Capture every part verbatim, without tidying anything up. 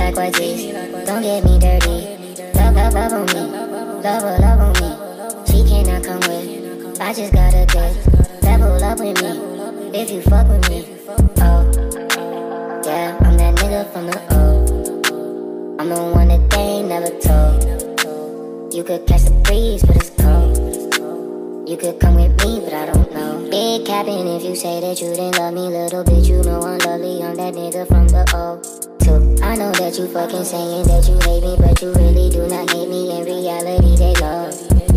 like white tees, don't get me dirty. Love, love, love on me, love, love, love on me. She cannot come with, I just got a dick. Level up with me, if you fuck with me. Oh, yeah, I'm that nigga from the O. I'm the one that they ain't never told. You could catch the breeze, but it's cold. You could come with me, but I don't know. Big capping if you say that you didn't love me. Little bitch, you know I'm lovely. I'm that nigga from the O too. I know that you fucking saying that you hate me, but you really do not hate me. In reality, they love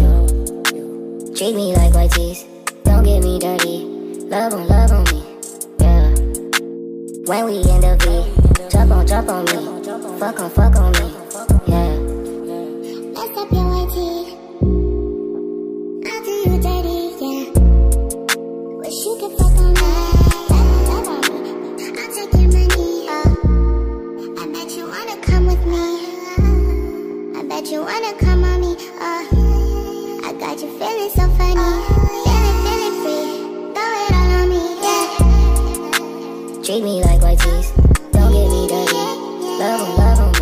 you. Treat me like white tees, don't get me dirty. Love on, love on me, yeah. When we in the V, jump on, jump on me. Fuck on, fuck on me, yeah. Let's up your white tee, I'll do you dirty, yeah. Wish you could fuck on me, love on me. I'll take your money, uh. I bet you wanna come with me. I bet you wanna come on me, uh. I got you feeling so funny, feeling, feeling free. Throw it all on me, yeah. Treat me like white tees, don't get me dirty. Love on, love on me,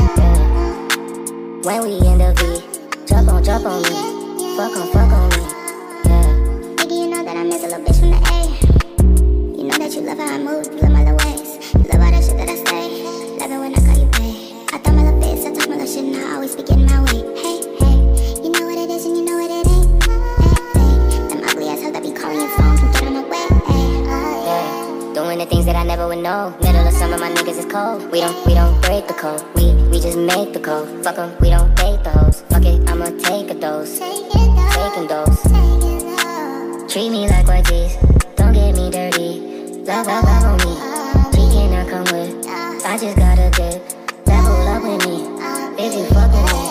yeah. When we in the V, jump on, jump on me. Fuck on, fuck on me, yeah. Nigga, you know that I'm this little bitch from the A. You know that you love how I move, you love my little ways. You love all that shit that I say, love it when I call you bae. I thought my little face, I talk my little shit and I always be getting my way. Hey, hey, you know what it is and you know what it ain't. Hey, hey, them ugly ass hoes that be calling your phone can get on the way. Hey, yeah. Doing the things that I never would know. Middle of summer, my niggas is cold. We don't, we don't break the code. We, we just make the code. Fuck 'em, we don't date the hoes. Fuck it, I'ma take a dose. Taking those. Treat me like white tees, don't get me dirty. Love, love, love on me. She cannot come with, I just got a dick. Level up with me, if you fuck with me.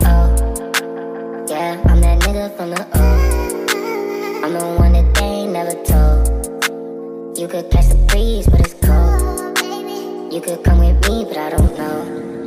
Oh, yeah, I'm that nigga from the O. I'm the one that they ain't never told. You could catch the breeze, but it's cold. You could come with me, but I don't know.